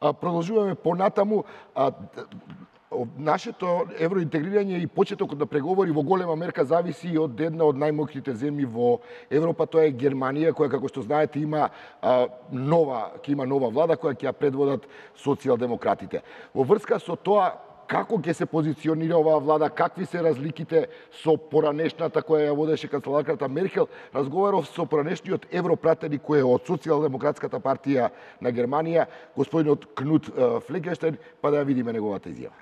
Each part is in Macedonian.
продолжуваме понатаму. Нашето евроинтегрирање и почетокот на преговори во голема мерка зависи и од една од најмоќните земји во Европа, тоа е Германија, која, како што знаете, има нова влада која ќе ја предводат социјалдемократите. Во врска со тоа, како ќе се позиционира оваа влада, какви се разликите со поранешната која ја водеше канцеларката Меркел, разговарав со поранешниот европратеник кој е од Социјалдемократската партија на Германија, господинот Кнут Флекенштайн, па да ја видиме неговата изјава.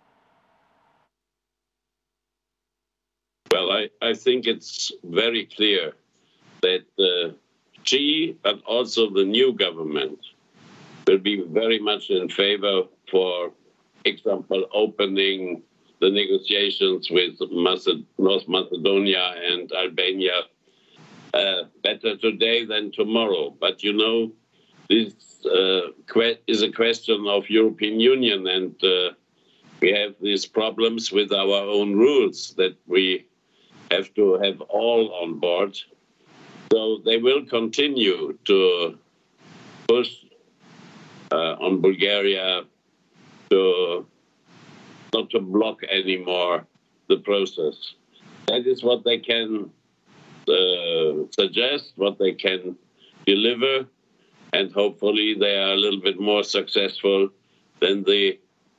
Well, I think it's very clear that she, but also the new government, will be very much in favor, for example, opening the negotiations with North Macedonia and Albania better today than tomorrow. But you know, this is a question of European Union, and we have these problems with our own rules that we have to have all on board. So they will continue to push on Bulgaria to not to block anymore the process. That is what they can suggest, what they can deliver, and hopefully they are a little bit more successful than the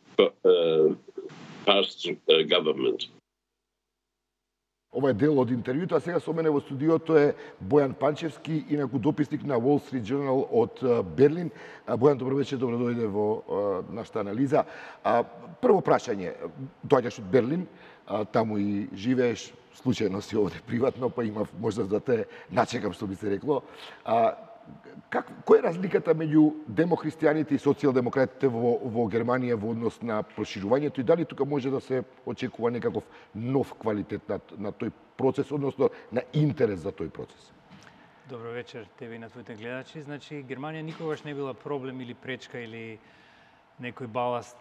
past government. Ова е дел од интервјуто, а сега со мене во студиото е Бојан Панчевски, инаку дописник на Wall Street Journal од Берлин. Бојан, добро вечер, добро дојде во нашата анализа. Прво прашање, доаѓаш од Берлин, таму и живееш, случајно си овде приватно, па имав можда да те начекам, што би се рекло. Која е разликата меѓу демохристијаните и социјалдемократите во Германија во однос на проширувањето и дали тука може да се очекува некаков нов квалитет на тој процес, односно на интерес за тој процес? Добро вечер тебе и на твоите гледачи. Значи, Германија никогаш не била проблем или пречка или некој баласт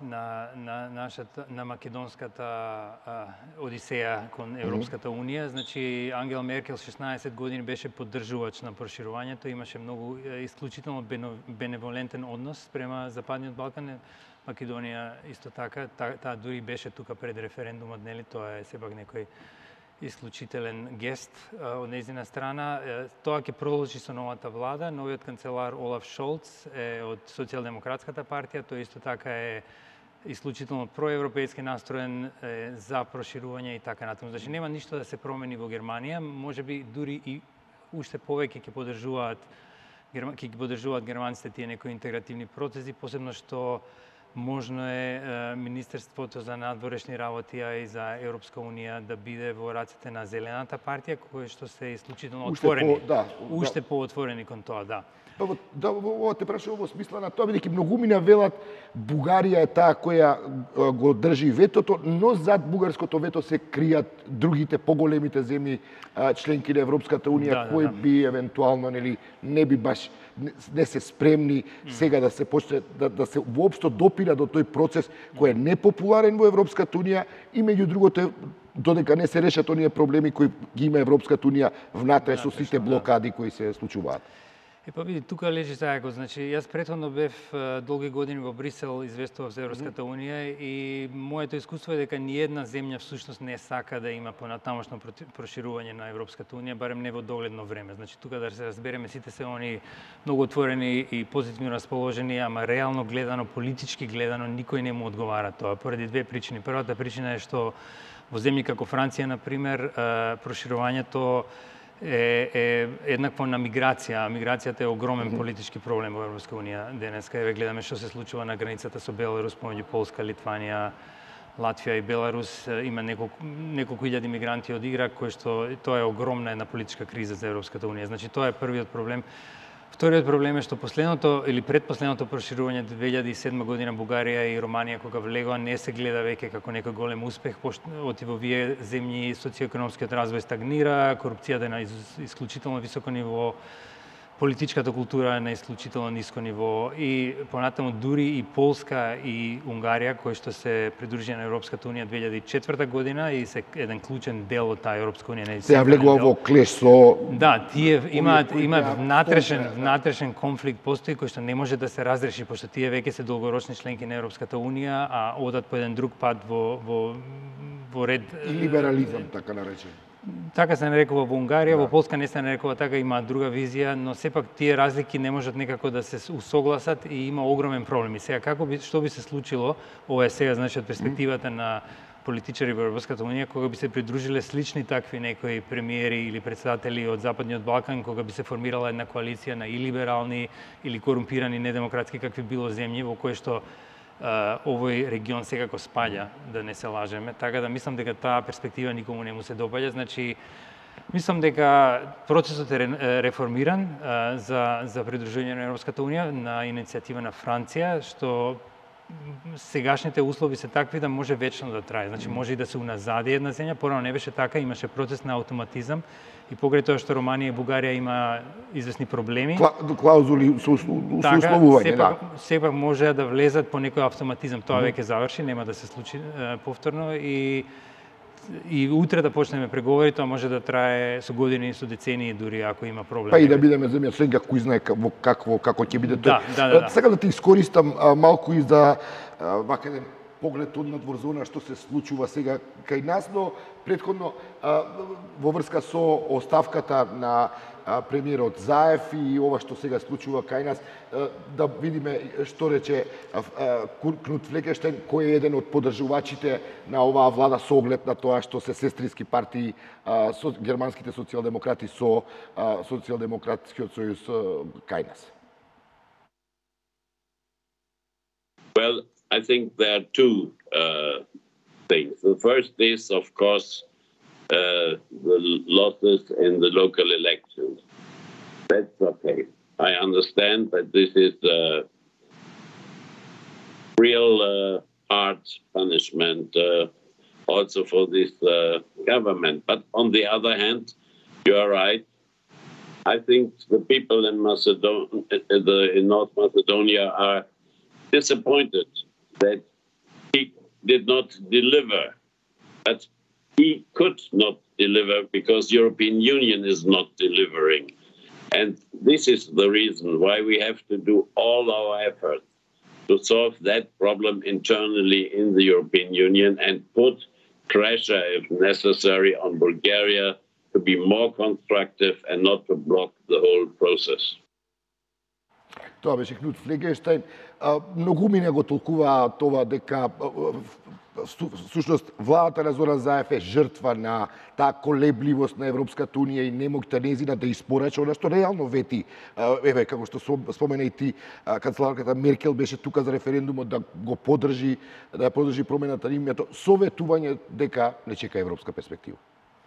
на македонската одисеја кон Европската унија. Значи, Ангела Меркел 16 години беше поддржувач на проширувањето, имаше многу исклучително беневолентен однос спрема Западниот Балкан. Македонија исто така, таа дури беше тука пред референдумот, нели, тоа е сепак некој исклучителен гест од нејзина страна. Тоа ќе продолжи со новата влада. Новиот канцелар Олаф Шолц е од Социјалдемократската партија, тој исто така е исклучително проевропејски настроен за проширување и така натаму. Значи нема ништо да се промени во Германија, можеби дури и уште повеќе ќе поддржуваат германците тие некои интегративни процеси, посебно што можно е Министерството за надворешни работи и за Европска унија да биде во рацете на Зелената партија, кои што се исклучително отворени. Уште поотворени кон тоа, да. Ова те прашувам во смисла на тоа, бидејќи многумина велат Бугарија е таа која го држи ветото, но зад бугарското вето се кријат другите поголемите земји членки на Европската унија, кои би евентуално не би баш не се спремни сега да се почне да се воопшто допира до тој процес кој е непопуларен во Европската унија и меѓу другото додека не се решат оние проблеми кои ги има Европската унија внатре со сите блокади кои се случуваат. Па види, тука лежи зајако. Значи, јас претходно бев долги години во Брисел, известував за Европската унија и моето искуство е дека ниедна земја всушност не сака да има понатамошно проширување на Европската унија, барем не во догледно време. Значи, тука да се разбереме, сите се они многу отворени и позитивно расположени, ама реално гледано, политички гледано, никој не му одговара тоа, поради две причини. Првата причина е што во земји како Франција, например, проширувањето е еднакво на миграција. Миграцијата е огромен политички проблем во Европска унија. Денеска еве гледаме што се случува на границата со Беларус помеѓу Полска, Литванија, Латвија и Беларус. Има неколку илјади мигранти од Ирак, кој што тоа е огромна една политичка криза за Европската унија. Значи тоа е првиот проблем. Вториот проблем е што последното или предпоследното проширување 2007 година Бугарија и Романија кога влегоа не се гледа веќе како некој голем успех, пошто во овие земји социјоекономскиот развој стагнира, корупцијата е на исклучително високо ниво, политичката култура е на исклучително ниско ниво и понатаму дури и Полска и Унгарија, кои што се придружија на Европската унија 2004 година и се еден клучен дел од таа Европска унија. Се влегува во клеш со... Да, тие имаат внатрешен конфликт постои кој што не може да се разреши, пошто тие веќе се долгорочни членки на Европската унија, а одат по еден друг пат во ред... И либерализам, така наречен. Така се нарекува во Унгарија, во Полска не се нарекува така, има друга визија, но сепак тие разлики не можат некако да се усогласат и има огромен проблем. И сега што би се случило, ова е сега значи од перспективата на политичари во Европската унија, кога би се придружиле слични такви некои премиери или председатели од Западниот Балкан, кога би се формирала една коалиција на и либерални или корумпирани недемократски какви било земји во кои што овој регион секако спаѓа, да не се лажеме, така да мислам дека таа перспектива никому не му се допаѓа. Значи, мислам дека процесот е реформиран за придружување на Европската унија на иницијатива на Франција, што сегашните услови се такви да може вечно да трае. Значи, може и да се уназади една земја, порано не беше така, имаше процес на автоматизам и покрај тоа што Романија и Бугарија има известни проблеми. Клаузули со условување, да. Сепак може да влезат по некој автоматизам. Тоа веќе заврши, нема да се случи повторно и утре да почнеме преговори, тоа може да трае со години и со децении дури ако има проблем. Па и да бидеме земја член, кој знае како ќе биде тоа. Да. Сега да ти искористам малку и за вака еден поглед од надвор за она што се случува сега кај нас, но претходно во врска со оставката на премиерот Заев и ова што сега случува кај нас, да видиме што рече Кнут Флекенштајн, кој е еден од поддржувачите на оваа влада со оглед на тоа што се сестрински партии со германските социјалдемократи со Социјалдемократскиот сојуз кај нас. Well, I think there are two things. The first is, of course, the losses in the local elections. That's okay. I understand that this is a real hard punishment also for this government. But on the other hand, you are right. I think the people in in North Macedonia are disappointed that he did not deliver. But he could not deliver because European Union is not delivering. And this is the reason why we have to do all our efforts to solve that problem internally in the European Union and put pressure, if necessary, on Bulgaria to be more constructive and not to block the whole process. Тоа беше Кнут Флекенштајн. Многумина го толкуваа тоа дека всушност владата на Зоран Заев е жртва на таа колебливост на Европската унија и немоќта незина да испорача она што реално вети. Еве, како што спомена и ти, канцеларката Меркел беше тука за референдумот да го поддржи, да поддржи промената на името, советување дека не чека европска перспектива.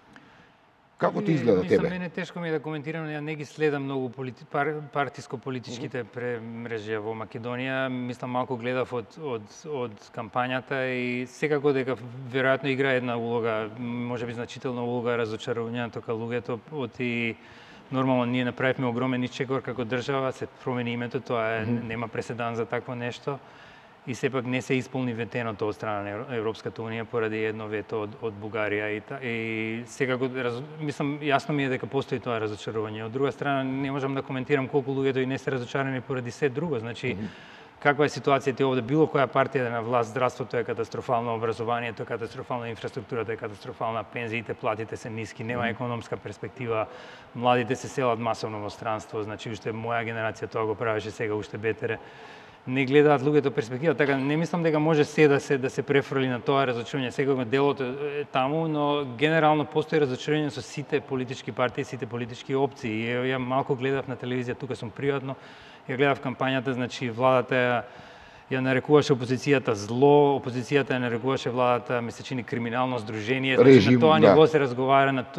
Како ти изгледа тебе? Мислам, мене тешко ми е да коментирам, ја не ги следам многу партиско-политичките премрежја во Македонија. Мислам, малку гледав од кампањата и секако дека веројатно игра една улога, можеби значителна улога разочарувањето кај луѓето, оти нормално ние направивме огромен исчекор како држава, се промени името, тоа нема преседан за такво нешто. И сепак не се исполни ветеното од страна на Европската унија поради едно вето од Бугарија и секако мислам јасно ми е дека постои тоа разочарување. Од друга страна не можам да коментирам колку луѓето и не се разочарани поради се друго. Значи каква е ситуацијата овде, било која партија на власт, здравството е катастрофално, образованието е катастрофално, инфраструктурата е катастрофална, пензиите, платите се ниски, нема економска перспектива, младите се селат масовно во странство, значи уште моја генерација тоа го правеше, сега уште бетере. Не гледаат луѓето перспектива, така не мислам дека може се да се префрли на тоа разочарување. Секој делот е таму, но генерално постои разочарување со сите политички партии, сите политички опции. Ја малку гледав на телевизија, тука сум приватно, ја гледав кампањата, значи владата ја нарекуваше опозицијата зло, опозицијата ја нарекуваше владата, ми се чини, криминално здружение. Значи, на тоа ниво се разговара, на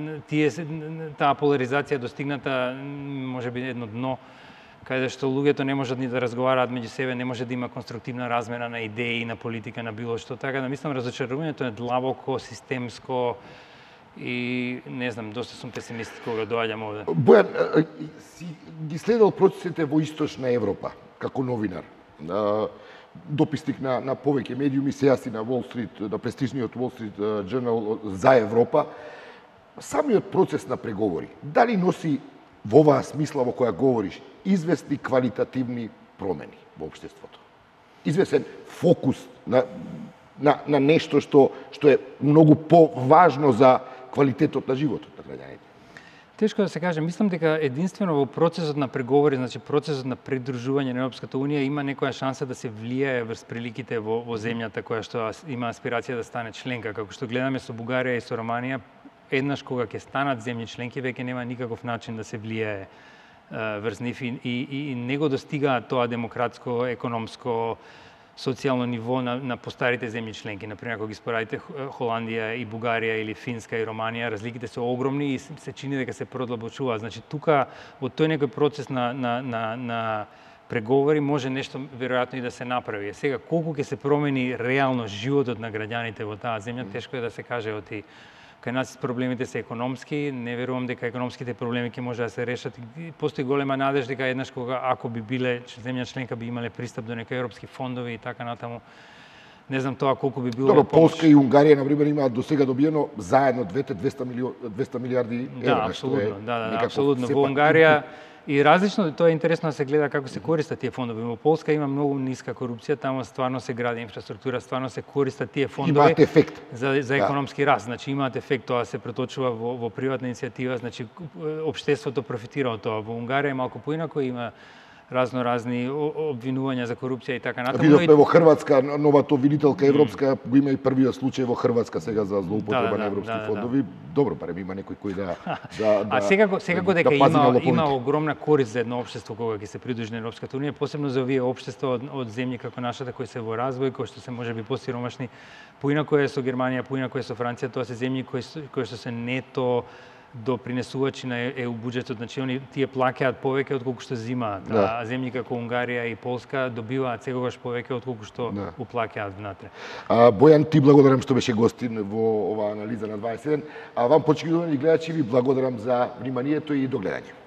таа поларизација достигната можеби едно дно, каде што луѓето не можат ни да разговараат меѓу себе, не може да има конструктивна размена на идеи, на политика, на било што. Така да мислам разочарувањето е длабоко, системско и не знам, доста сум песимист кога доаѓам овде. Бојан, ги следел процесите во Источна Европа, како новинар. Дописник на повеќе медиуми, сега си на Wall Street, на престижниот Wall Street Journal за Европа. Самиот процес на преговори, дали носи во оваа смисла во која говориш, известни квалитативни промени во општеството? Известен фокус на нешто што е многу поважно за квалитетот на животот на граѓаните? Тешко да се каже, мислам дека единствено во процесот на преговори, значи процесот на придружување на Европската унија има некоја шанса да се влијае врз приликите во земјата која што има аспирација да стане членка, како што гледаме со Бугарија и со Романија, еднаш кога ќе станат земји членки веќе нема никаков начин да се влијае врз нив и не го достигаат тоа демократско, економско, социјално ниво на постарите земји членки. Например, ако ги споредите Холандија и Бугарија или Финска и Романија, разликите се огромни и се чини дека се продлабочуваат. Значи тука во тој некој процес на преговори може нешто веројатно и да се направи. Сега колку ќе се промени реално животот на граѓаните во таа земја, тешко е да се каже. Кај нас проблемите се економски, не верувам дека економските проблеми ќе може да се решат. Постои голема надеж дека еднаш кога ако би биле земја членка би имале пристап до некои европски фондови и така натаму. Не знам тоа колку би било. Добро, Полска и Унгарија на пример имаат досега добиено заедно двете 200 милиарди евра. Да, апсолутно, да, апсолутно. Во Унгарија и различно, тоа е интересно да се гледа како се користат тие фондови. Во Полска има многу ниска корупција, таму стварно се гради инфраструктура, стварно се користат тие фондови. Имаат ефект за економски раст, значи имаат ефект, тоа се преточува во приватна иницијатива, значи општеството профитира од тоа. Во Унгарија е малку поинако, има разни обвинувања за корупција и така натаму. Видовме во Хрватска, новата обвинителка европска, го има и првиот случај во Хрватска сега за злоупотреба на европски фондови. Добро, барем има некој кој А секако дека има огромна корист за едно општество кога ќе се придружи на Европската унија, посебно за овие општества од земји како нашата кои се во развој, кои што се можеби посиромашни. Поинако е со Германија, поинако е со Франција, тоа се земји кои што се нето допринесувачи на ЕУ буџетот, значи они тие плаќаат повеќе отколку што земаат, а земји како Унгарија и Полска добиваат секогаш повеќе отколку што уплаќаат внатре. Бојан, ти благодарам што беше гостин во оваа анализа на 21. А вам, почитувани гледачи, ви благодарам за вниманието и до гледање.